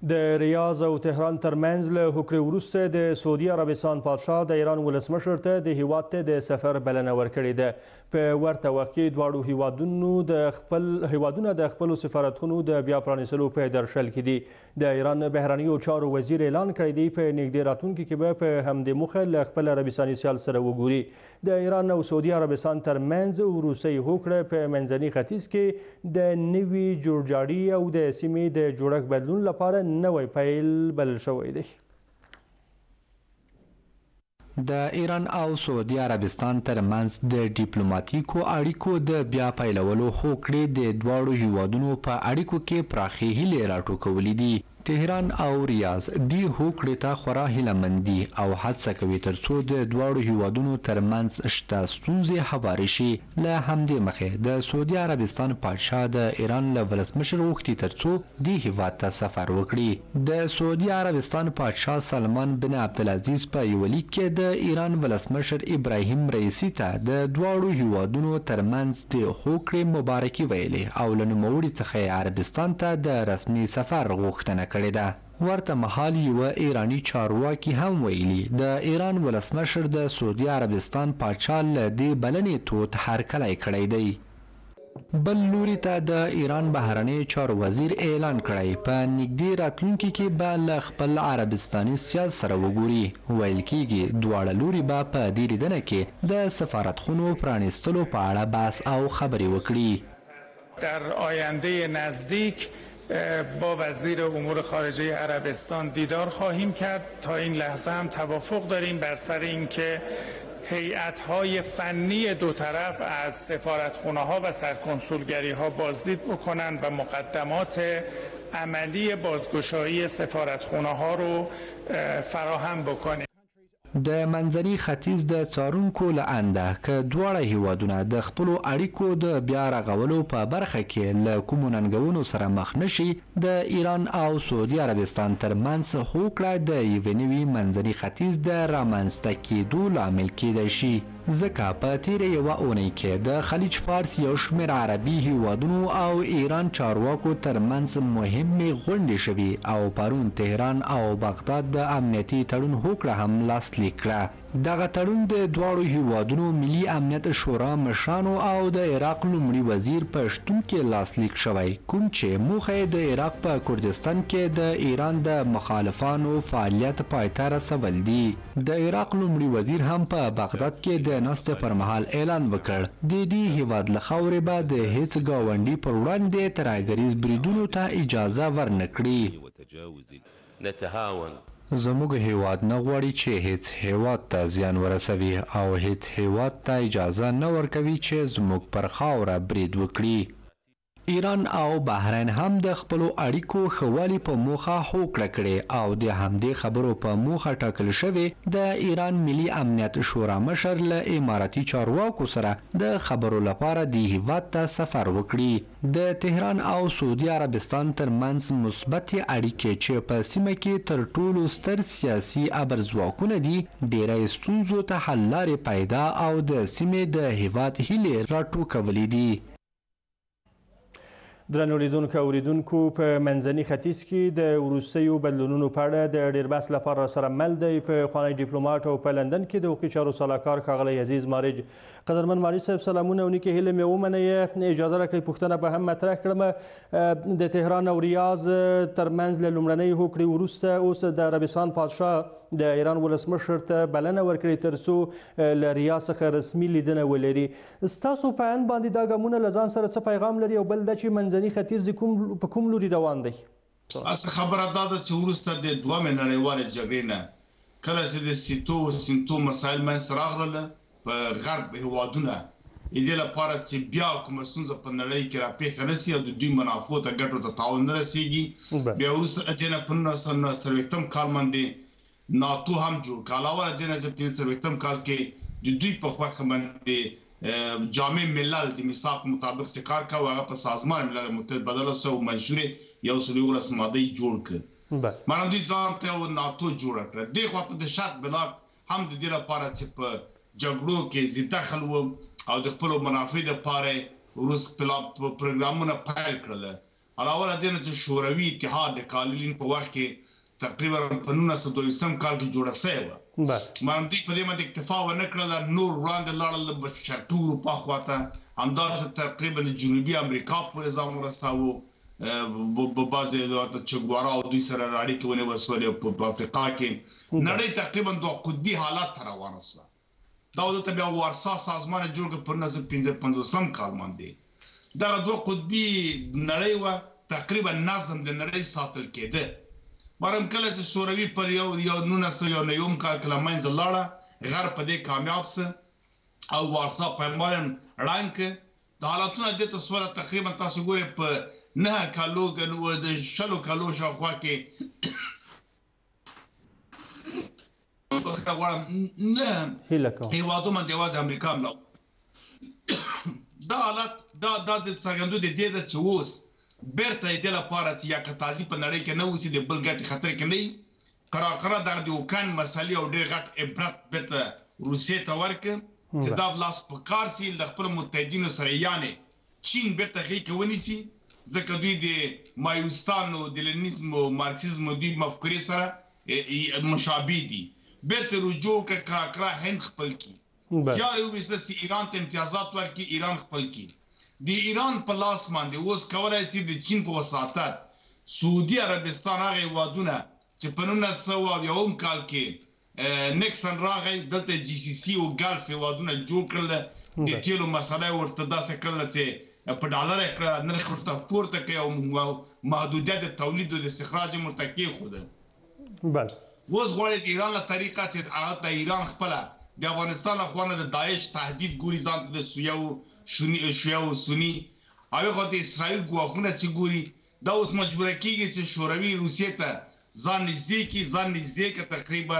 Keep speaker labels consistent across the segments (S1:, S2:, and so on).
S1: د ریاض او تهران ترمنځ له هوکړې وروسته د سعودي عربستان پادشاه د ایران ولسمشر ته د هیواد ته د سفر بلنه ورکړې ده. په ورته وخت کې دواړو هیوادونه د خپلو سفارتخونو د بیا پرانیستلو په درشل کې دي. د ایران بهرنیو چارو وزیر اعلان کړی دی په نږدې راتلونکي کې به په همدې موخه له خپل عربستاني سیال سره وګوري. د ایران او سعودي عربستان ترمنځ وروستۍ هوکړه په منځني ختیځ کې د نوي جوړجاړي او د سیمې د جوړښت بدلون لپاره نوی پیل بلل شوی دی.
S2: د ایران او سعودي عربستان ترمنځ د ډیپلوماټیکو اړیکو د بیا پیلولو هوکړې د دواړو هیوادونو په اړیکو کې پراخې هیلې راټوکولې دي. تهران او ریاض دې هوکړې ته خورا هیلهمند دي او هڅه کوي ترڅو د دواړو هیوادونو ترمنځ شته ستونزې هوارې شي. له همدې مخې د سعودي عربستان پادشاه د ایران له ولسمشر غوښتي ترڅو دې هیواد ته سفر وکړي. د سعودي عربستان پادشاه سلمان بن عبدالعزیز په یوه لیک کې د ایران ولسمشر ابراهیم رئیسي ته د دواړو هیوادونو ترمنځ د هوکړې مبارکي ویلې او له نوموړي څخه عربستان ته د رسمي سفر غوښتنه کړې ده. ورته مهال یوه ایرانی چارواکي هم ویلي د ایران ولسمشر د سعودي عربستان پادشاه له دې بلنې تود هرکلی کړی دی. بل لوري ته د ایران بهرنی چارو وزیر اعلان کړی په نږدې راتلونکي کې به له خپل عربستاني سیال سره وګوري. ویل کېږي دواړه لوري به په دې لیدنه کې د سفارتخونو پرانیستلو په اړه بحث او خبرې وکړي.
S3: در آینده نزدیک با وزیر امور خارجه عربستان دیدار خواهیم کرد. تا این لحظه هم توافق داریم بر سر اینکه هیئت‌های فنی دو طرف از سفارتخانه‌ها و سرکنسولگری‌ها بازدید بکنند و مقدمات عملی بازگشایی سفارتخانه‌ها رو فراهم بکنیم.
S2: د منځني ختیځ د څارونکو له انده که دواړه هیوادونه د خپلو اړیکو د بیا رغولو په برخه کې له کومو ننګونو سره مخ نشي، د ایران او سعودي عربستان ترمنځ هوکړه د یوې نوي منځني ختیځ د رامنځته کېدو لامل کېدای شي. ځکه په تیره یوه اونۍ کې د خلیج فارس یو شمېر عربي هیوادونو او ایران چارواکو ترمنځ مهمې غونډې شوي او پرون تهران او بغداد د امنیتي تړون هوکړه هم لاسلیک کړه. دغه تړون د دواړو هیوادونو ملي امنیت شورا مشرانو او د عراق لومړي وزیر په شتون کې لاسلیک شوی، کوم چې موخه یې د عراق په کردستان کې د ایران د مخالفانو فعالیت پای ته رسول دي. د عراق لومړي وزیر هم په بغداد کې د ناستې پر مهال اعلان وکړ د دې هیواد له خاورې به د هیڅ ګاونډي پر وړاندې ترهګریز بریدونو ته اجازه ورنکړي. زموږ هیواد نه غواړي چې هیڅ هیواد ته زیان ورسوي او هیڅ هیواد ته اجازه نه ورکوي چې زموږ پر خاوره برید وکړي. ایران او بحرین هم د خپلو اړیکو ښه والي په موخه هوکړه کړې او د همدې خبرو په موخه ټاکل شوې د ایران ملي امنیت شورا مشر له اماراتي چارواکو سره د خبرو لپاره د هیواد ته سفر وکړي. د تهران او سعودي عربستان ترمنځ مثبتې اړیکې چې په سیمه کې تر ټولو ستر سیاسي ابرځواکونه دي، ډیری ستونزو ته حل لارې پیدا او د سیمې د هیواد هیلې راټوکولې دي.
S1: درنو لیدونکو او اوریدونکو، په منځني ختیځ کې د وروستیو بدلونونو په اړه د ډېر بحث لپاره سره مل دی پخوانی ډیپلوماټ او په لندن کې د حقوقي چارو سلاکار ښاغلی عزیز مارج. قدرمن مارج صاحب، سلامونه او نیکې هیلې مې ومنئ. اجازه راکړئ پوښتنه به هم مطرح کړم. د تهران او ریاض ترمنځ له لومړنۍ هوکړې وروسته اوس د عربستان پادشاه د ایران ولسمشر ته بلنه ورکړې ترڅو له ریاض څخه رسمي لیدنه ولري. ستاسو په اند باندې دا ګامونه له ځان سره څه پیغام لري او بل دا چې منځني ختیځ په کوم لوري روان دی؟
S4: اصل خبره دا ده چې وروسته د دویمې نړیوالې جګړې نه کله چې د سیتو او سینتو مسایل منځته راغلل په غرب هیوادونه دې لپاره چې بیا کومه ستونزه په نړۍ کې راپېښه نه سي او د دوی منافعو ته ګټو ته تاوان نه رسېږي، بیا وروسته دې نه په 1940 کال باندې ناتو هم جوړ کړ. علاوه له دې نه چې په 1940 کال کې د دوی په خوښه باندې جامع ملل د میثاق مطابق کار کاوه، هغه په سازمان ملل متحد بدل شو او منشور 119 ماده جوړ کړ. مانه دوی ځان ته ناتو جوړ کړ. دې خواته د شرق بلاک هم د دې لپاره چې په جګړو کې زی دخل و او د خپل منافع لپاره روس پروګرامونه پیل کړل. علاوه دې نه چې شوروي اتحاد د کالینین په وخت کې تقریبا په 1922 کال کې جوړه شوې وه. باندې په دې باندې اکتفا ونه کړله، نور وړاندې لاړل د شرقي اروپا خواته، همداسې تقریبا د جنوبي امریکا پورې ځان ورساوه. بعضې د چګوارا او دوی سره اړیکې ونیول شولې په افریقا کې. نړۍ تقریبا دوه قطبي حالات ته روانه شوه. دا دلته بیا وارسا سازمان جوړ کړ په 1955 کال باندې. دغه دوه قطبي نړۍ وه، تقریبا نظم د نړۍ ساتل کېده. بارم کله چې شوروي پر یو 1909 کال کې له منځه لاړه، غرب په دې کامیاب شه او وارسا پیمان ړنګ کړ. د حالتونه دې ته سوله تقریبا تاسو ګورئ په 9 کالو د 10 کالو شاوخوا کې نه هیوادو باندې یوازې امریکا مړه. دا حالت دا د څرګندو د دې ده چې اوس بیرته یې دې لپاره چې یا قطازي په نړۍ کې نه اوسي، د بل ګټې خطر کې نه وي، قراقره دغه د اوکراین مسلې او ډېر غټ عبرت بیرته روسیې ته ورکړ چې دا لاس په کار سي د خپلو متحدینو سره، یعنې چین بیرته غېږ کې ونیسي، ځکه دوی د مایوستان او د لینیزم او مارکسیزم او دوی مفکورې سره مشابه دي. بیرته رجوع وکړه، قراقره هند خپل کړي، یا وویسته چې ایران ته امتیازات ورکړي، ایران خپل کړي. د ایران په لاس باندې اوس کولی شي د چین په وساطت سعودي عربستان هغه هیوادونه چې په 1901 کال کې نیکسن راغی، دلته جی سی سی او ګلف هیوادونه جوړ کړل، د تیلو مسله ورته داسې کړله چې په ډالر یې کړه، نرخ ورته پورته کړی او محدودیت د تولید او د استخراج یې ورته کېښوده. اوس غواړي د ایران له طریقه چې هغه د ایران خپله د افغانستان له خوا نه د داعش تهدید ګوري ځان ته د شیعه او سني، او هغه د اسرائیل ګواښونه چې ګوري. دا اوس مجبوره کېږي چې شوروي روسیې ته ځان نږدې کړي تقریبا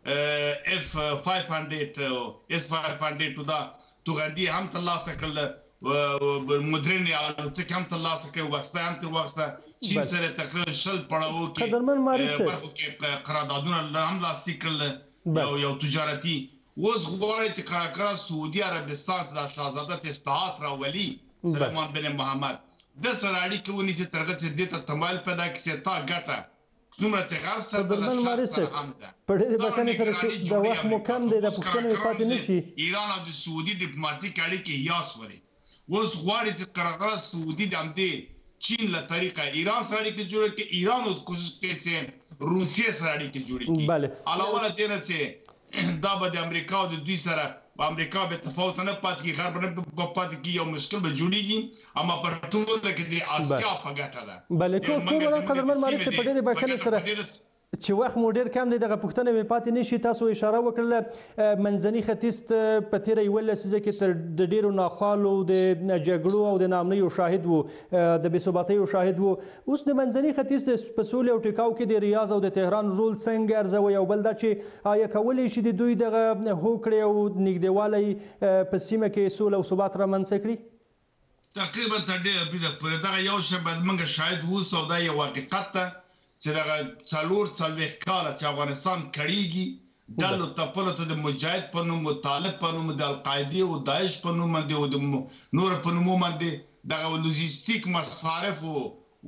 S4: S-500 دا توغندي هم ترلاسه کړله، مدرن الوتکې هم ترلاسه کړې، وسله هم تر واخیسته. چین سره تقریبا 10 پړاوو کې برخو کې قراردادونه هم لاسلیک کړل یو تجارتي. اوس غواړي چې قراقره سعودي عربستان څخه شاهزاده اصلاحات راولي، سلمان بن محمد د سره اړیکې ونیسي، تر هغه چې دې ته تمایل پیدا کړي چې تا ګټه څومره چې غرب سره د شرط سره هم ده.
S1: په ډېرې بخښنې سره چې د وخت مو کم دی، د پوښتنې پاتې نه شي.
S4: ایران او د سعودي ډیپلوماټیک اړیکې حیاس ولري. اوس غواړي چې قراقره سعودي د همدې چین له طریقه ایران سره اړیکې جوړې کړي، ایران اوس کوشش کوي چې روسیې سره اړیکې جوړې کړي. علاوه له دې نه چې دا به د امریکا او د دوی سره امریکا به تفاوت نه پاتې کېږي، غرب نه پاتې کېږي، یو مشکل به جوړېږي، اما پر ټوله کې د اسیا په ګټه ده.
S1: بلې ټول قدرمن ماري صاحب، په ډېرې بخښنې سره چې وخت مو ډېر کم دی، دغه پوښتنه مې پاتې نه شي. تاسو اشاره وکړله منځني ختیځ په تېره 11 لسیزه کې تر د ډېرو ناخوالو د جګړو او د ناامنیو شاهد و، د بې ثباتیو شاهد و. اوس د منځني ختیځ په سولې او ټیکاو کې د ریاض او د تهران رول څنګه ارزوي؟ او بل دا چې آیا کولی شي د دوی دغه هوکړې او نږدېوالی په سیمه کې سوله او ثبات رامنځته کړي؟
S4: تقریبا تر ډېره پورې دغه یو شی باید موږ شاهد اوسو، دا یو حقیقت ده چې دغه 4 کاله چې افغانستان کړیږي، ډلو تپلو ته د مجاهد په نوم او طالب په نوم، د القاعدې او داعش په نوم باندې او د نور په نوم باندې دغه لوجستیک مصارف او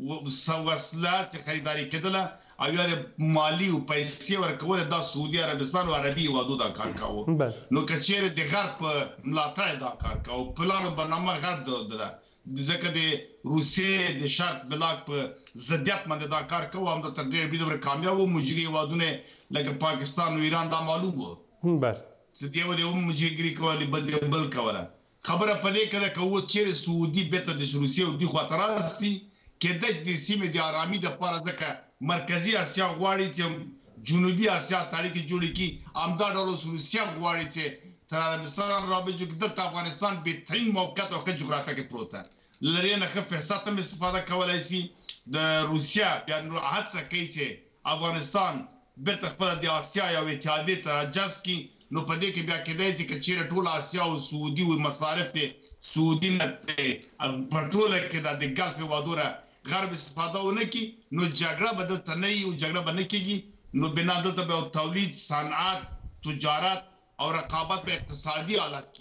S4: وسلات خریداري کېدله او یا د مالی او پیسې ورکول، دا سعودي عربستان او عربي هیوادو دا کار کاوه. نو که چیرې د غرب په ملاتړ دا کار کاوه، پلان او برنامه غرب ده، ځکه د روسیې د شرط بلاک په ضدیت باندې دا کار کوو، هم د تر ډېره بریده کامیاب و. مجري هیوادونه لکه پاکستان او ایران دا معلوم و چې دیو د مجرګري کولې بل کوله. خبره په دې کې ده که اوس چیرې سعودي بیرته د روسیې او دوی خواته راسي، کېدای شي د سیمې د ارامي دپاره، ځکه مرکزي اسیا غواړي چې جنوبي اسیا تاریخي جوړې کړي، همدا ډول اوس روسیه غواړي چې تر عربستان رابطه جوړ کړي. دلته افغانستان بهترین موقعیت او ښه جغرافیه کې پروت ده، لري نه ښه فرصت هم استفاده کولی شي. د روسیه بیا هڅه کوي چې افغانستان بیرته خپله د اسیا یو اتحادیې ته راجذب کړي. نو په دې کې بیا کېدای شي که چیرې ټوله اسیا او سعودي مصارف یې سعودي نه په ټوله کې د ګلف هیوادو نه غرب استفاده ونه کړي، نو جګړه به دلته نه وي او جګړه به نه کېږي. نو بنا دلته به تولید، صنعت، تجارت او رقابت په اقتصادي حالت کې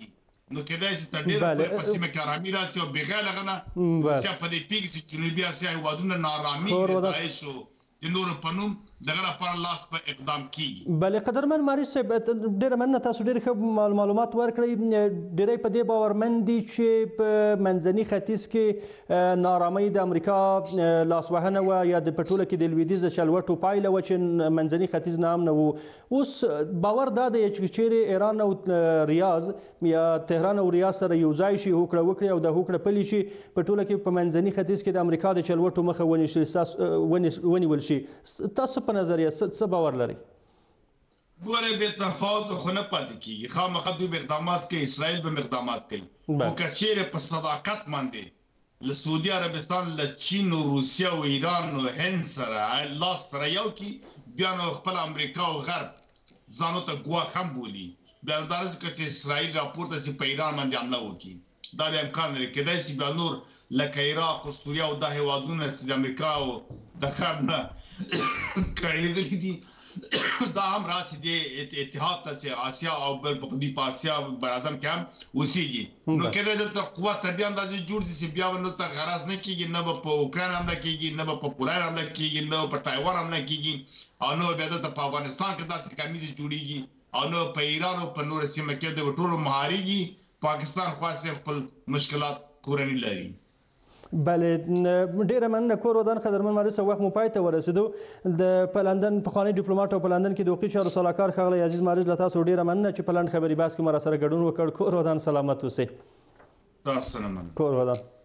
S4: نو کېدای شي تر ډېره پورې په سیمه کې ارامي راسي او بغیر هغه نه روسیه په دې پوهېږي چې جنوبي اسیا هېوادونه ناارامي د داعش او د نورو په نوم دغه لپاره لاس په اقدام کیږي.
S1: بله قدرمن مارج صاحب ډېره مننه، تاسو ډېر ښه معلومات ورکړئ. ډېری په دې باورمند دي چې په منځني ختیځ کې ناارامۍ د امریکا لاسوهنه وه یا د په ټوله کې د لویدیځ چلوټو پایله وه چې منځني ختیځ نه امن وو. اوس باور دا دی چې چیرې ایران او ریاض یا تهران او ریاض سره یو ځای شي، هوکړه وکړي او د هوکړه پلي شي، په ټوله کې په منځني ختیځ کې د امریکا د چلوټو مخه ونیول شي. تاسو په نظریه څه باور لرئ؟
S4: ګوره بې تفاوت خو نه پاتې کېږي، خامخا دوی به اقدامات کوي، اسرائیل به اقدامات کوي. خو که چیرې په صداقت باندې له سعودي عربستان، له چین او روسیه او ایران او هند سره لاس سره یو کړي، بیا نو خپل امریکا او غرب ځانو ته ګواښ هم بولي، بیا دا رسي چې اسرائیل راپورته شي په ایران باندې حمله وکړي، دا بیا امکان لري. کېدای شي بیا نور لکه عراق او سوریه او دا هېوادونه چې د امریکا او د غرب نه کړېدلي دي دا هم راسي د اتحاد ته چې آسیا او بل په آسیا براعظم کې هم اوسېږي. نو کېدای دلته قوت تر دې اندازې جوړ شي چې بیا به دلته غرض نه کېږي، نه به په اوکراین حمله کېږي، نه به په پولنډ حمله کېږي، نه به په تایوان حمله کېږي، او نه بیا دلته په افغانستان کې داسې کمیزې جوړېږي، او نه په ایران او په نورو سیمه کې د ټولو مهارېږي. پاکستان خاصه خپل مشکلات کورني لري.
S1: بله ډیره مننه. کور ودان قدرمن مارج صاحب، وخت مو پای ته ورسېدو. د لندن پخوانی ډیپلوماټ او په لندن کې د حقوقي چارو سلاکار ښاغلی عزیز مارج، له تاسو ډیره مننه چې په لنډ خبري بحث کې مو راسره ګډون وکړ. کور ودان سلامت اوسئ.
S4: تاسو نه مننه.
S1: کور ودان.